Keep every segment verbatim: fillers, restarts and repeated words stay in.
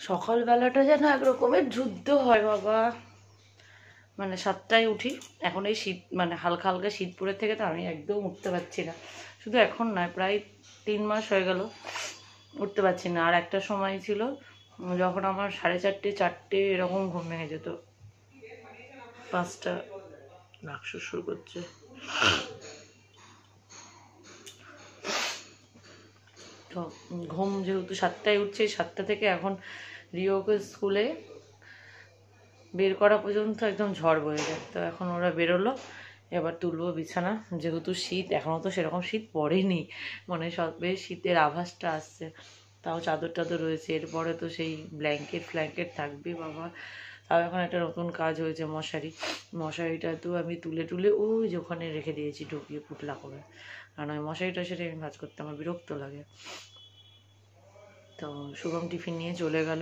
সকালবেলাটা যেন একরকমের যুদ্ধ হয় বাবা। মানে সাতটায় উঠি, এখন এই শীত মানে হালকা হালকা শীত পড়ে থেকে তো আমি একদম উঠতে পারছি না। শুধু এখন নয়, প্রায় তিন মাস হয়ে গেল উঠতে পারছি না। আর একটা সময় ছিল যখন আমার সাড়ে চারটে চারটে এরকম ঘুম ভেঙে যেত। পাঁচটা নাক শুরু করছে। তো ঘুম যেহেতু সাতটায় উঠছে, সাতটা থেকে এখন রিওকে স্কুলে বের করা পর্যন্ত একদম ঝড় বয়ে যায়। তো এখন ওরা বেরোলো, এবার তুলবো বিছানা। যেহেতু শীত, এখনও তো সেরকম শীত পড়েনি, মানে সবে শীতের আভাসটা আসছে, তাও চাদর টাদর রয়েছে। এরপরে তো সেই ব্ল্যাঙ্কেট ফ্ল্যাঙ্কেট থাকবে বাবা। তাও এখন একটা নতুন কাজ হয়েছে, মশারি। মশারিটা তো আমি তুলে তুলে ওই যে ওখানে রেখে দিয়েছি ঢুকিয়ে পুটলা করে, কারণ ওই মশারিটা সেটা আমি কাজ করতে আমার বিরক্ত লাগে। তো শুভম টিফিন নিয়ে চলে গেল।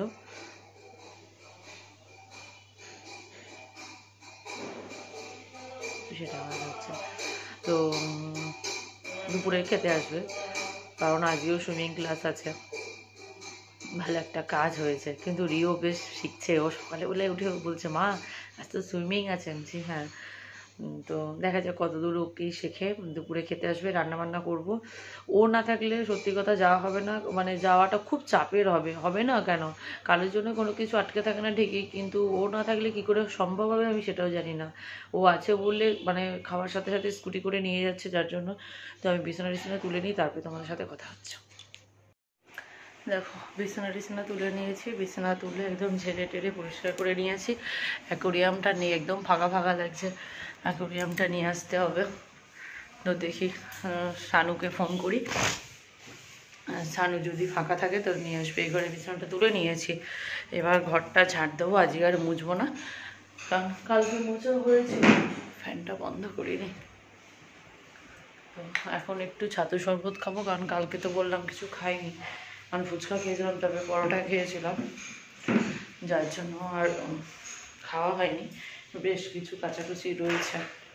সেটা হচ্ছে তো দুপুরে খেতে আসবে, কারণ আজকেও সুইমিং ক্লাস আছে। ভালো একটা কাজ হয়েছে, কিন্তু রিও বেশ শিখছে। ও সকালে বলে উঠে বলছে, মা আজ তো সুইমিং আছে। আমি হ্যাঁ। তো দেখা যাক কত দূর ওকেই শেখে। দুপুরে খেতে আসবে, রান্নাবান্না করব। ও না থাকলে সত্যি কথা যাওয়া হবে না, মানে যাওয়াটা খুব চাপের হবে। হবে না কেন, কারোর জন্য কোনো কিছু আটকে থাকে না ঠিকই, কিন্তু ও না থাকলে কি করে সম্ভব হবে আমি সেটাও জানি না। ও আছে বলে মানে খাওয়ার সাথে সাথে স্কুটি করে নিয়ে যাচ্ছে, যার জন্য। তো আমি বিছানা টিছানা তুলে নিই, তারপরে তোমাদের সাথে কথা হচ্ছে। দেখো বিছানা টিছানা তুলে নিয়েছি, বিছানা তুলে একদম ঝেড়ে টেড়ে পরিষ্কার করে নিয়েছি। অ্যাকোরিয়ামটা নিয়ে একদম ফাঁকা ফাঁকা লাগছে, অ্যাকোরিয়ামটা নিয়ে আসতে হবে। তো দেখি শানুকে ফোন করি, শানু যদি ফাঁকা থাকে তো নিয়ে আসবে। এই ঘরে বিছানাটা তুলে নিয়েছি, এবার ঘরটা ঝাড় দেবো। আজকে আর মুছবো না, কারণ কালকে মোছা হয়েছে। ফ্যানটা বন্ধ করিনি। তো এখন একটু ছাতু শরবত খাবো, কারণ কালকে তো বললাম কিছু খাইনি, কারণ ফুচকা খেয়েছিলাম, তবে পরোটা খেয়েছিলাম, যার জন্য আর খাওয়া হয়নি। বেশ কিছু কাচাকুচি রয়েছে,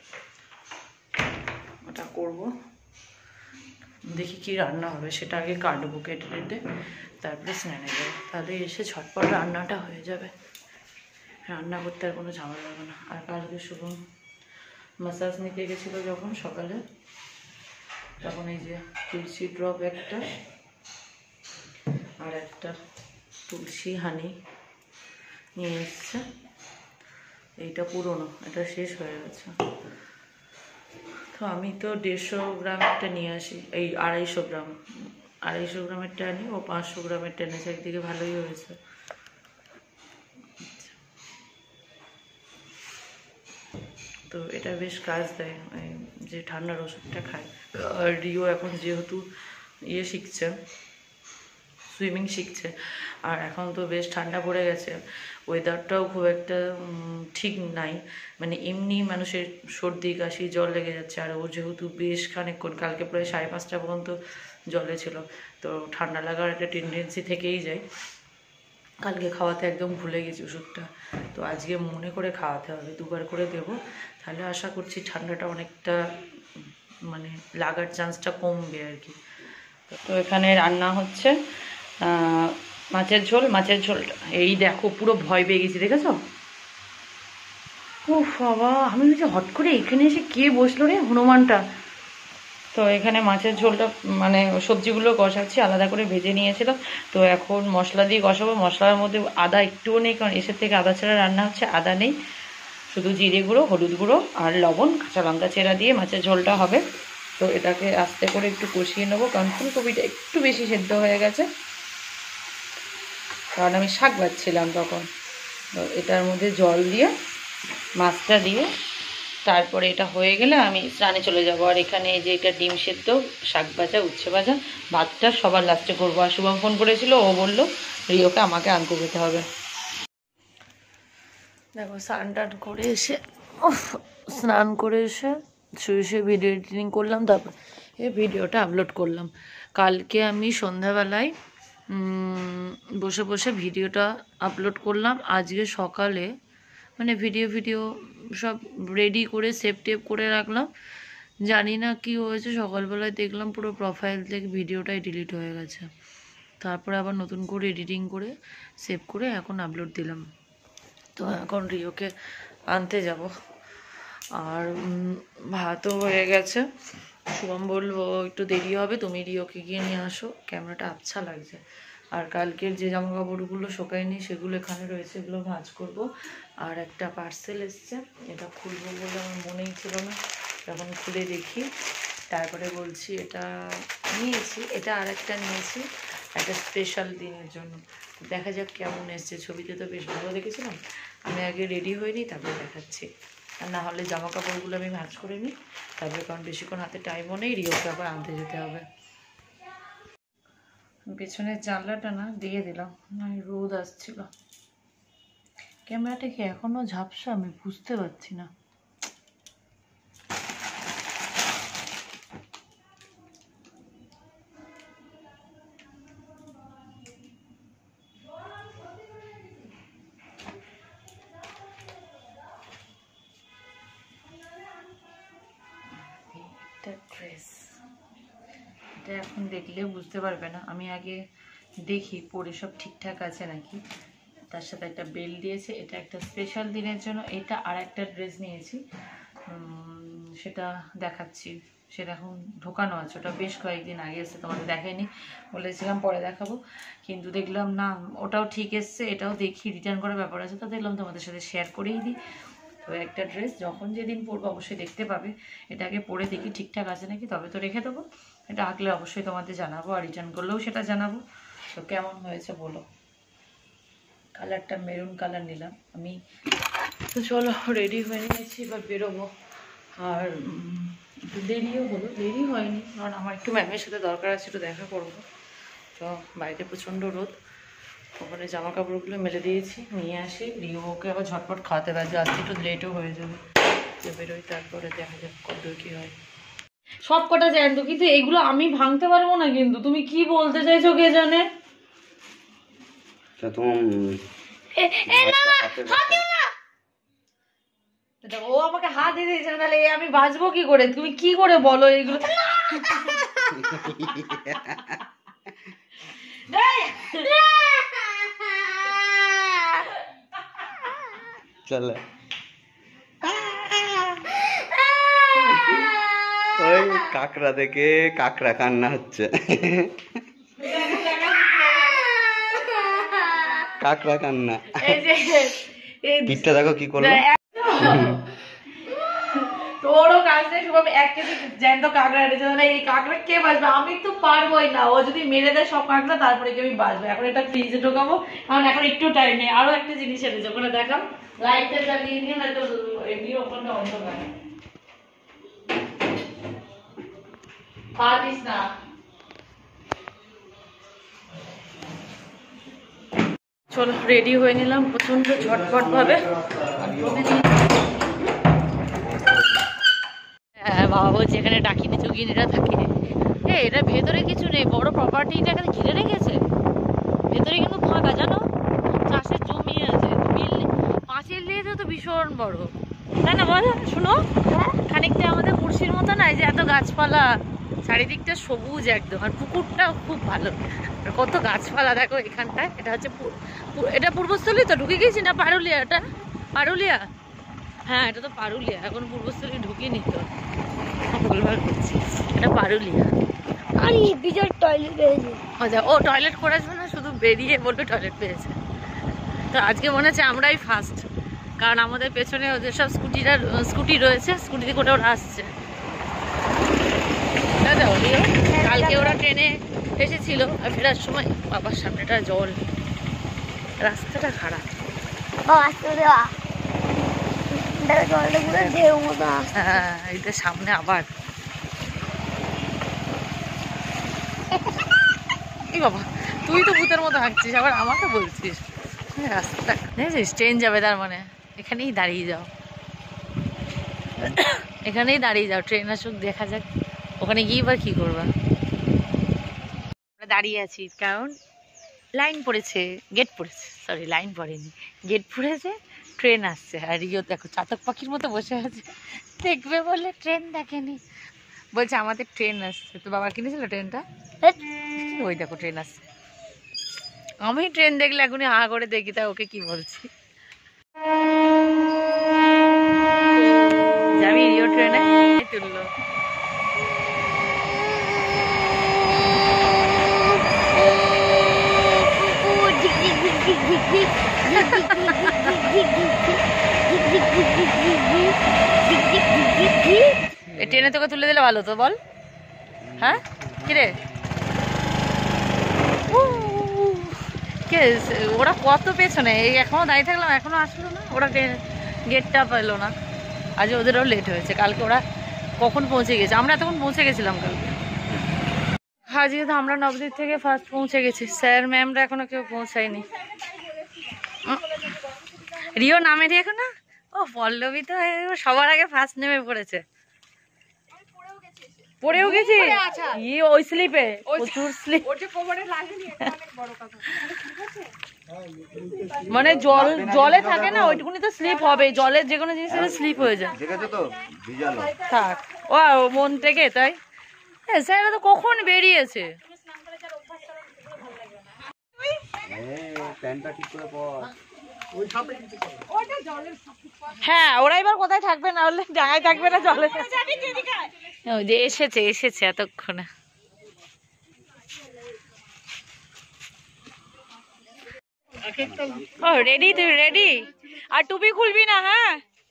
ওটা করব। দেখি কি রান্না হবে সেটা আগে কাটবো, কেটে কেটে তারপরে স্নানে যাবো, তাহলে এসে ঝটপট রান্নাটা হয়ে যাবে। রান্না করতে আর কোনো ঝামেলা লাগবে না। আর কালকে শুভম মাসাজ নিতে গেছিলো যখন সকালে, তখন এই যে তুলসী ড্রপ একটা আর একটা তুলসী হানি নিয়ে এসছে। এইটা পুরনো, এটা শেষ হয়ে গেছে। তো আমি তো দেড়শো গ্রামেরটা নিয়ে আসি, এই আড়াইশো গ্রাম আড়াইশো গ্রামেরটা আনি, ও পাঁচশো গ্রামেরটা এনেছে। একদিকে ভালোই হয়েছে। তো এটা বেশ কাজ দেয়, যে ঠান্ডার ওষুধটা খায়। আর রিও এখন যেহেতু ইয়ে শিখছে, সুইমিং শিখছে, আর এখন তো বেশ ঠান্ডা পড়ে গেছে, ওয়েদারটাও খুব একটা ঠিক নাই, মানে এমনি মানুষের সর্দি কাশি জ্বর লেগে যাচ্ছে। আর ও যেহেতু বেশ খানিকক্ষণ, কালকে প্রায় সাড়ে পাঁচটা পর্যন্ত জলে ছিল, তো ঠান্ডা লাগার একটা টেন্ডেন্সি থেকেই যায়। কালকে খাওয়াতে একদম ভুলে গেছি ওষুধটা, তো আজকে মনে করে খাওয়াতে হবে, দুবার করে দেবো। তাহলে আশা করছি ঠান্ডাটা অনেকটা মানে লাগার চান্সটা কমবে আর কি। তো এখানে রান্না হচ্ছে মাছের ঝোল। মাছের ঝোলটা এই দেখো, পুরো ভয় পেয়ে গেছি, দেখেছো? ও বাবা, আমি বলছি হট করে এখানে এসে কে বসলো রে, হনুমানটা। তো এখানে মাছের ঝোলটা মানে সবজিগুলো কষাচ্ছি, আলাদা করে ভেজে নিয়েছিলাম। তো এখন মশলা দিয়ে কষাবো। মশলার মধ্যে আদা একটুও নেই, কারণ এসের থেকে আদা ছাড়া রান্না হচ্ছে, আদা নেই, শুধু জিরে গুঁড়ো, হলুদ গুঁড়ো আর লবণ, কাঁচা লঙ্কা চেরা দিয়ে মাছের ঝোলটা হবে। তো এটাকে আস্তে করে একটু কষিয়ে নেবো, কারণ ফুলকপিটা একটু বেশি সেদ্ধ হয়ে গেছে, কারণ আমি শাক বাচ্ছিলাম তখন। তো এটার মধ্যে জল দিয়ে মাছটা দিয়ে তারপরে এটা হয়ে গেলে আমি স্নানে চলে যাব। আর এখানে এই যে এটা ডিম সেদ্ধ, শাক ভাজা, উচ্ছে ভাজা, ভাতটা সবার লাস্টে করবো। আর শুভম ফোন করেছিল, ও বললো রিওকে আমাকে আনতে যেতে হবে। দেখো স্নান টান করে এসে স্নান করে এসে শুয়ে শুয়ে ভিডিও এডিটিং করলাম, তারপর এই ভিডিওটা আপলোড করলাম। কালকে আমি সন্ধ্যাবেলায় বসে বসে ভিডিওটা আপলোড করলাম। আজকে সকালে মানে ভিডিও ভিডিও সব রেডি করে সেভ টেপ করে রাখলাম। জানি না কি হয়েছে, সকালবেলায় দেখলাম পুরো প্রোফাইল থেকে ভিডিওটাই ডিলিট হয়ে গেছে। তারপরে আবার নতুন করে এডিটিং করে সেভ করে এখন আপলোড দিলাম। তো এখন রিওকে আনতে যাব। আর ভাতও হয়ে গেছে। শুভম বলবো একটু দেরি হবে, তুমি রিওকে গিয়ে নিয়ে আসো, ক্যামেরাটা আবছা লাগছে। আর কালকের যে জামা কাপড়গুলো শোকায়নি সেগুলো এখানে রয়েছে, এগুলো ভাঁজ করব। আর একটা পার্সেল এসছে, এটা খুলবো বলে আমার মনেই ছিল না, যখন খুলে দেখি তারপরে বলছি এটা নিয়েছি। এটা আর একটা নিয়েছি একটা স্পেশাল দিনের জন্য, দেখা যাক কেমন এসছে। ছবিতে তো বেশ ভালো দেখেছিলাম, আমি আগে রেডি হইনি তারপরে দেখাচ্ছি। আর না হলে জামা কাপড়গুলো আমি ভাঁজ করে নিই তারপরে, কারণ বেশিক্ষণ হাতে টাইমও নেই, রিওকে আবার আনতে যেতে হবে। পেছনের জানলাটা না দিয়ে দিলাম, মানে রোদ আসছিল। ক্যামেরাটা কি এখনো ঝাপসা, আমি বুঝতে পারছি না। ড্রেস এটা এখন দেখলে বুঝতে পারবে না, আমি আগে দেখি পরে সব ঠিকঠাক আছে নাকি। তার সাথে একটা বেল দিয়েছে, এটা একটা স্পেশাল দিনের জন্য। এটা আর একটা ড্রেস নিয়েছি, সেটা দেখাচ্ছি। সেটা এখন ঢোকানো আছে, ওটা বেশ কয়েকদিন আগে এসে তোমাদের দেখাইনি, বলেছিলাম পরে দেখাবো, কিন্তু দেখলাম না ওটাও ঠিক এসছে। এটাও দেখি, রিটার্ন করার ব্যাপার আছে, তো দেখলাম তোমাদের সাথে শেয়ার করেই দিই। তো একটা ড্রেস যখন যেদিন পরবো অবশ্যই দেখতে পাবে, এটাকে পরে দেখি ঠিকঠাক আছে নাকি, তবে তো রেখে দেবো। এটা আঁকলে অবশ্যই তোমাদের জানাবো, আর রিটার্ন করলেও সেটা জানাবো। তো কেমন হয়েছে বলো। কালারটা মেরুন কালার নিলাম আমি। তো চলো রেডি হয়ে নিয়েছি, এবার বেরোবো। আর একটু দেরিও হলো, দেরি হয়নি কারণ আমার একটু ম্যামের সাথে দরকার আছে, একটু দেখা করবো। তো বাইরে প্রচণ্ড রোদ, ওখানে জামা কাপড়গুলো মেলে দিয়েছি, নিয়ে আসি। রিওকে আবার ঝটপট খাওয়াতে পারবে, আজকে একটু লেটও হয়ে যাবে। তো বেরোই, তারপরে দেখা যাক কত কি হয়। সব কটা জ্যান্ত, কিন্তু এগুলো আমি ভাঙতে পারবো না, কিন্তু তুমি কি বলতে চাইছো কে জানে। ও আমাকে হাত দিয়ে দিয়েছে, তাহলে আমি বাঁচবো কি করে, তুমি কি করে বলো এইগুলো। চলে ওই কাকড়া দেখে কাকড়া কান্না হচ্ছে, কাকড়া কান্না। পিঠটা দেখো কি করলো। তোরও কাজ নেই শুভম, এক কেজি জ্যান্ত কাঁকড়া এনেছে, মানে এই কাঁকড়া কে বাঁচবে, আমি তো পারবোই না। ও যদি মেরে দেয় সব কাঁকড়া তারপরে কি আমি বাঁচবো। এখন এটা ফ্রিজে ঢোকাবো, কারণ এখন একটু টাইম নেই। আরো একটা জিনিস এনেছে, ওখানে দেখাও, লাইটটা জ্বালিয়ে নিয়ে, না তো এমনি ওখানটা অন্ধকার পারিস না। চলো রেডি হয়ে নিলাম প্রচন্ড ঝটপট ভাবে। হ্যাঁ বাবা বলছে এখানে ডাকিনি চুগিনিরা থাকে। হ্যাঁ এটা ভেতরে কিছু নেই, বড় প্রপার্টিটা এখানে ঘিরে রেখেছে, ভেতরে কিন্তু ফাঁকা জানো, চাষের জমি আছে, পাঁচিল দিয়েছে তো ভীষণ বড়, তাই না বল। শুনো খানিকটা আমাদের মুর্শির মতো না, যে এত গাছপালা, চারিদিকটা সবুজ একদম, আর পুকুরটাও খুব ভালো, কত গাছপালা দেখো এখানটায়। এটা হচ্ছে এটা পূর্বস্থলী, তো ঢুকে গেছি না পারুলিয়া, এটা পারুলিয়া, হ্যাঁ এটা তো পারুলিয়া, এখন পূর্বস্থলী ঢুকিনি তো, ভুলভাল করছি, এটা পারুলিয়া। আর বিজয় টয়লেট পেয়েছে, আচ্ছা ও টয়লেট করে আসবে না, শুধু বেরিয়ে বলবে টয়লেট পেয়েছে। তো আজকে মনে হচ্ছে আমরাই ফার্স্ট, কারণ আমাদের পেছনে ওদের সব স্কুটিরা স্কুটি রয়েছে, স্কুটিতে করে ওরা আসছে। কালকে ওরা ট্রেনে এসেছিল, আর ফেরার সময় বাবার সামনেটা জল, রাস্তাটা খারাপ। হ্যাঁ এইটা সামনে আবার, এই বাবা তুই তো ভূতের মতো হাঁটছিস, আবার আমাকে বলছিস। রাস্তাটা দেখেছিস, ট্রেন যাবে, তার মানে এখানেই দাঁড়িয়ে যাও, এখানেই দাঁড়িয়ে যাও, ট্রেন আসুক দেখা যাক, ওখানে গিয়ে এবার কি করবা। আমরা দাঁড়িয়ে আছি কারণ লাইন পড়েছে, গেট পড়েছে, সরি লাইন পড়েনি, গেট পড়েছে, ট্রেন আসছে। আর রিও দেখো চাতক পাখির মতো বসে আছে, দেখবে বলে ট্রেন দেখেনি, বলছে আমাদের ট্রেন আসছে। তো বাবা কিনেছিল ট্রেনটা, ওই দেখো ট্রেন আসছে, আমি ট্রেন দেখলে এখনই হা করে দেখি তা ওকে কি বলছি। যাবি রিও ট্রেনে? তুললো ট্রেনে তোকে তুলে দিলে ভালো তো বল। হ্যাঁ কিরে কে ওরা কত পেছনে, এই এখনো দাঁড়িয়ে থাকলাম এখনো আসলো না, ওরা গেটটা পেলো না। আজ ওদেরও লেট হয়েছে, কালকে ওরা কখন পৌঁছে গেছে, আমরা তখন পৌঁছে গেছিলাম কালকে। আজকে তো আমরা নবদ্বীপ থেকে ফার্স্ট পৌঁছে গেছি, স্যার ম্যামরা এখনো কেউ পৌঁছায়নি। রিও নামে রি এখন না, ও পল্লবী তো সবার আগে ফার্স্ট নেমে পড়েছে। পড়েও গেছি ওই স্লিপে, প্রচুর স্লিপ, মানে জল জলে থাকে না ওইটুকুনি তো স্লিপ হবে, জলের যে কোনো জিনিস স্লিপ হয়ে যায়। থাক ও মন থেকে তাই। হ্যাঁ স্যার তো কখন বেরিয়েছে। হ্যাঁ ওরা এবার কোথায় থাকবে, না হলে ডাঙায় থাকবে না জলে। ওই যে এসেছে এসেছে এতক্ষণে। ও রেডি, তুই রেডি? আর টুপি খুলবি না? হ্যাঁ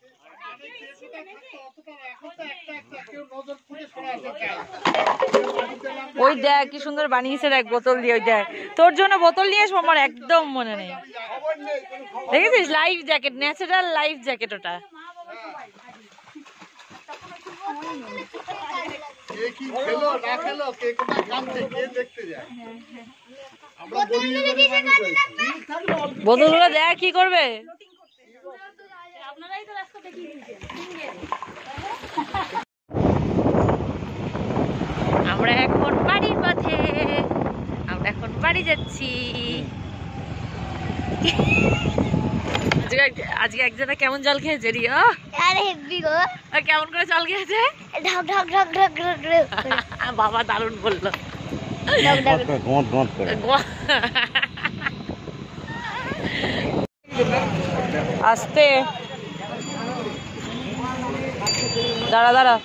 ওই দেখ কি সুন্দর বানিয়েছে, দেখ বোতল দিয়ে, ওই দেখ তোর জন্য বোতল নিয়ে আসবো, আমার একদম মনে নেই। দেখেছিস life jacket, natural life jacket ওটা। বোতলগুলো দেখ কি করবে। আমরা এখন বাড়ির পথে, আমরা এখন বাড়ি যাচ্ছি। আজকে একজনা কেমন জল খেয়েছে রিয়া? কেমন করে জল খেয়েছে? বাবা দারুণ বললো। আস্তে দাঁড়া দাঁড়া।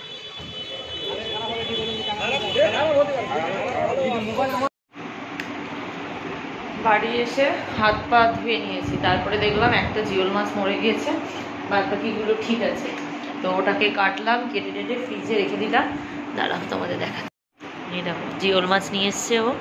বাড়ি এসে হাত পা ধুয়ে নিয়েছি, তারপরে দেখলাম একটা জিওল মাছ মরে গিয়েছে, বাদ বাকিগুলো ঠিক আছে। তো ওটাকে কাটলাম, কেটে কেটে ফ্রিজে রেখে দিলাম। দাঁড়াও তোমাদের দেখা। এই দেখো জিওল মাছ নিয়ে এসছে, ও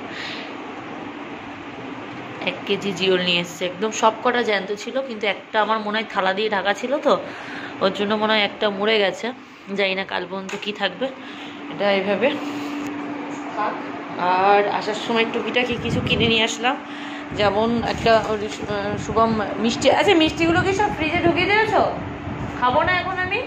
এক কেজি জিওল নিয়ে এসছে, একদম সব কটা জ্যান্ত ছিল, কিন্তু একটা আমার মনে হয় থালা দিয়ে ঢাকা ছিল তো ওর জন্য মনে হয় একটা মরে গেছে। জানি না কাল পর্যন্ত কী থাকবে, এটা এইভাবে থাক। আর আসার সময় টুকিটাকি কিছু কিনে নিয়ে আসলাম, যেমন একটা শুভম মিষ্টি আছে, মিষ্টিগুলো কি সব ফ্রিজে ঢুকিয়ে দিয়েছ? খাবো না এখন আমি।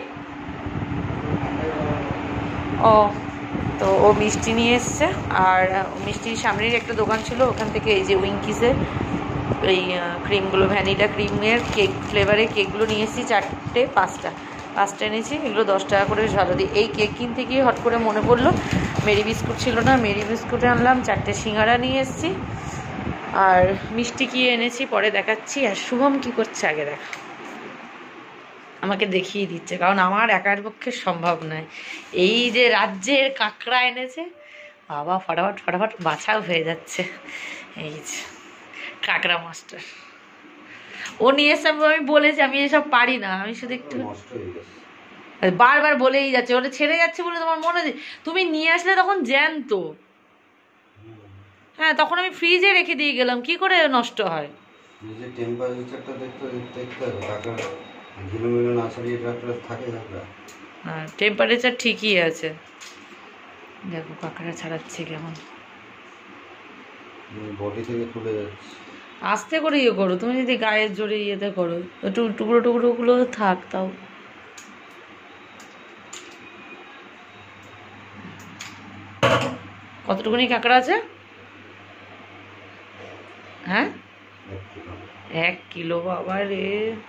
ও তো ও মিষ্টি নিয়ে এসছে, আর মিষ্টির সামনের একটা দোকান ছিল, ওখান থেকে এই যে উইঙ্কিসের এই ক্রিমগুলো, ভ্যানিলা ক্রিমের কেক ফ্লেভারের কেকগুলো নিয়ে এসেছি, চারটে পাঁচটা পাঁচটা এনেছি, এগুলো দশ টাকা করে ভালো দিই। এই কেক কিনতে গিয়ে হট করে মনে পড়লো মেরি বিস্কুট ছিল না, মেরি বিস্কুটে আনলাম, চারটে সিঙ্গারা নিয়ে এসেছি, আর মিষ্টি কি এনেছি পরে দেখাচ্ছি। আর শুভম কি করছে আগে দেখা, আমাকে দেখিয়ে দিচ্ছে, কারণ আমার একার পক্ষে সম্ভব নয়। এই যে রাজ্যের কাকড়া এনেছে, বাবা ফটাফট ফটাফট বাছাও হয়ে যাচ্ছে। এই যে কাকড়া মাস্টার ও নিয়ে এসে, আমি বলেছি আমি এসব পারি না, আমি শুধু একটু বারবার বলেই যাচ্ছে, ওটা ছেড়ে যাচ্ছে বলে তোমার মনে নেই? তুমি নিয়ে আসলে তখন জ্যান্ত, হ্যাঁ তখন আমি ফ্রিজে রেখে দিয়ে গেলাম, কি করে নষ্ট হয়? হ্যাঁ টেম্পারেচার ঠিকই আছে। দেখো কাঁকড়া ছাড়াচ্ছে কেমন, বডি থেকে খুলে যাচ্ছে। আস্তে করে ইয়ে করো, তুমি যদি গায়ের জোরে ইয়েতে করো, একটু টুকরো টুকরো গুলো থাক, তাও কতটুকুনি কাঁকড়া আছে? হ্যাঁ এক কিলো, বাবা রে।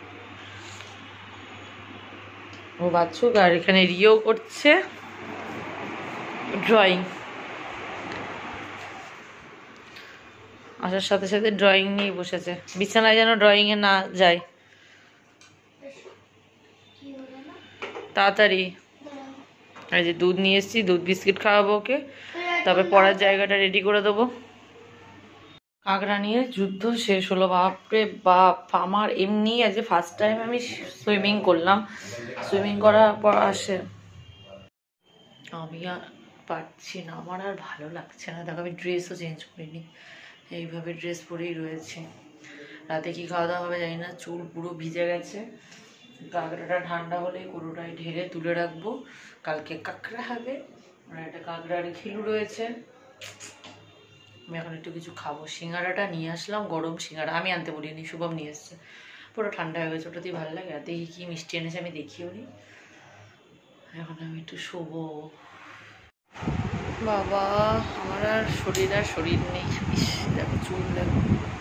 ও বাচ্চুক, আর এখানে রিও করছে ড্রয়িং। আসার সাথে সাথে ড্রয়িং নিয়ে বসেছে, বিছানায় যেন ড্রয়িংয়ে না যায়। তাড়াতাড়ি। এই যে দুধ নিয়ে এসেছি, দুধ বিস্কিট খাওয়াবো ওকে, তারপরে পড়ার জায়গাটা রেডি করে দেবো। কাঁকড়া নিয়ে যুদ্ধ শেষ হলো। বাপরে বাপ, আমার এমনি আজ ফার্স্ট টাইম আমি সুইমিং করলাম। সুইমিং করার পর আসে আমি আর পারছি না, আমার আর ভালো লাগছে না। দেখো আমি ড্রেসও চেঞ্জ করিনি, এইভাবে ড্রেস পরেই রয়েছে। রাতে কি খাওয়া দাওয়া হবে জানি না, চুল পুরো ভিজে গেছে। কাঁকড়াটা ঠান্ডা হলে কোটোটায় ঢেলে তুলে রাখবো, কালকে কাঁকড়া হবে। আর একটা কাঁকড়ার ঘিলু রয়েছে, আমি এখন একটু কিছু খাবো। সিঙ্গাড়াটা নিয়ে আসলাম, গরম সিঙ্গাড়া, আমি আনতে বলিনি, শুভম নিয়ে এসছে। পুরো ঠান্ডা হয়ে গেছে, ওটাতেই ভালো লাগে। আর দেখি কি মিষ্টি এনেছে আমি দেখিও নি। এখন আমি একটু শোবো। বাবা আমার আর শরীর আর শরীর নেই। ইস দেখো চুল দেখো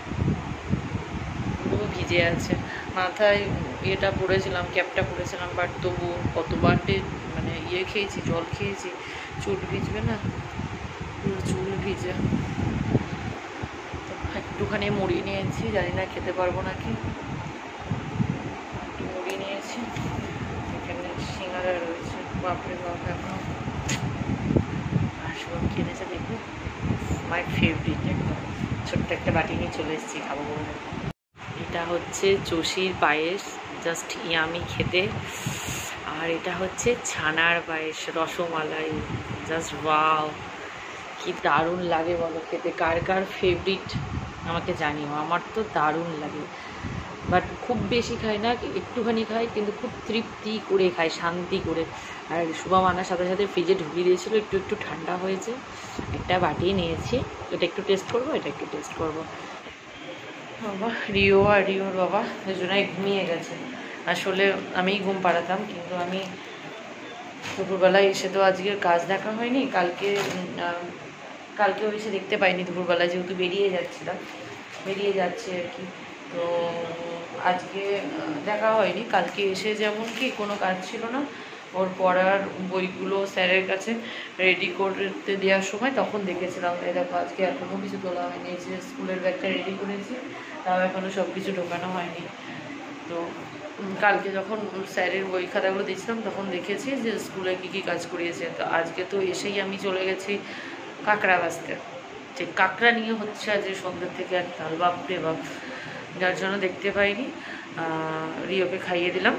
পুরো ভিজে আছে। মাথায় ইয়েটা পরেছিলাম, ক্যাপটা পরেছিলাম, বাট তবু কতবার মানে ইয়ে খেয়েছি, জল খেয়েছি, চুল ভিজবে না, পুরো চুল ভিজে। একটুখানি মুড়ি নিয়েছি, জানি না খেতে পারবো নাকি। একটু মুড়ি নিয়েছি, এখানে সিঙ্গারা রয়েছে। বাপরে বাপ, এখন আর সব কিনেছে দেখুন, মাই ফেভারিট একদম। ছোট্ট একটা বাটি নিয়ে চলে এসেছি খাবো বলে। এটা হচ্ছে চষির পায়েস, জাস্ট ইয়ামি খেতে। আর এটা হচ্ছে ছানার পায়েস, রসমালাই, জাস্ট ওয়াও, কি দারুণ লাগে বলো খেতে। কার কার ফেভারিট আমাকে জানিও, আমার তো দারুণ লাগে। বাট খুব বেশি খাই না, একটুখানি খাই, কিন্তু খুব তৃপ্তি করে খাই, শান্তি করে। আর শুভম আনার সাথে সাথে ফ্রিজে ঢুকিয়ে দিয়েছিলো, একটু একটু ঠান্ডা হয়েছে, একটা বাটি নিয়েছি। এটা একটু টেস্ট করবো, এটা একটু টেস্ট করবো। বাবা রিও আর রিওর বাবা দুজনাই ঘুমিয়ে গেছে। আসলে আমিই ঘুম পাড়াতাম, কিন্তু আমি দুপুরবেলায় এসে তো আজকের কাজ দেখা হয়নি। কালকে কালকেও এসে দেখতে পাইনি দুপুরবেলায়, যেহেতু বেরিয়ে যাচ্ছিলাম, বেরিয়ে যাচ্ছে আর কি। তো আজকে দেখা হয়নি। কালকে এসে যেমন কি কোনো কাজ ছিল না, ওর পড়ার বইগুলো স্যারের কাছে রেডি করতে দেওয়ার সময় তখন দেখেছিলাম। এই দেখো আজকে এখনও কিছু তোলা হয়নি, যে স্কুলের ব্যাগটা রেডি করেছি, তাও এখনও সব কিছু ঢোকানো হয়নি। তো কালকে যখন স্যারের বই খাতাগুলো দিয়েছিলাম তখন দেখেছি যে স্কুলে কী কী কাজ করিয়েছে। তো আজকে তো এসেই আমি চলে গেছি কাঁকড়া বাছতে, যে কাঁকড়া নিয়ে হচ্ছে আজ সন্ধ্যের থেকে এক তাল, বাপরে বাপ, যার জন্য দেখতে পাইনি। রিওকে খাইয়ে দিলাম,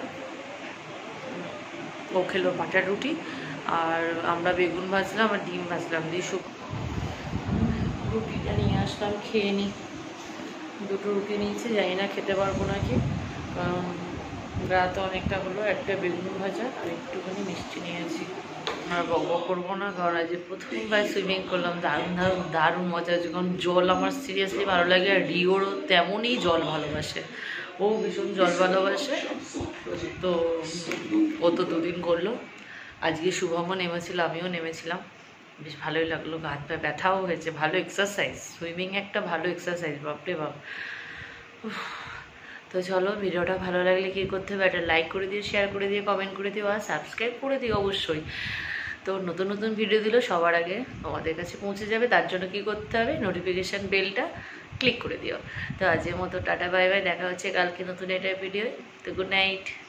ও খেলো বাটার রুটি, আর আমরা বেগুন ভাজলাম আর ডিম ভাজলাম দিয়ে শুক রুটিটা নিয়ে আসলাম, খেয়ে নিই। দুটো রুটি নিয়েছি, জানি না খেতে পারবো নাকি, কারণ রাত অনেকটা হলো। একটা বেগুন ভাজা আর একটুখানি মিষ্টি নিয়েছি। আর বক বক করবো না, কারণ আজ প্রথমবার সুইমিং করলাম, দারুণ দারুণ দারুণ মজা। যখন জল আমার সিরিয়াসলি ভালো লাগে, আর রিওরও তেমনই জল ভালোবাসে, ও ভীষণ জল ভালোবাসে। তো ও তো দুদিন করলো, আজকে শুভমও নেমেছিল, আমিও নেমেছিলাম, বেশ ভালোই লাগলো। হাত পা ব্যথাও হয়েছে, ভালো এক্সারসাইজ, সুইমিং একটা ভালো এক্সারসাইজ, বাপরে বাপ। তো চলো, ভিডিওটা ভালো লাগলে কী করতে হবে, একটা লাইক করে দিও, শেয়ার করে দিও, কমেন্ট করে দিও, আর সাবস্ক্রাইব করে দিও অবশ্যই। তো নতুন নতুন ভিডিও দিলেও সবার আগে তোমাদের কাছে পৌঁছে যাবে, তার জন্য কী করতে হবে, নোটিফিকেশান বেলটা ক্লিক করে দিও। তো আজকের মতো টাটা বাই বাই, দেখা হচ্ছে কালকে নতুন একটা ভিডিও। তো গুড নাইট।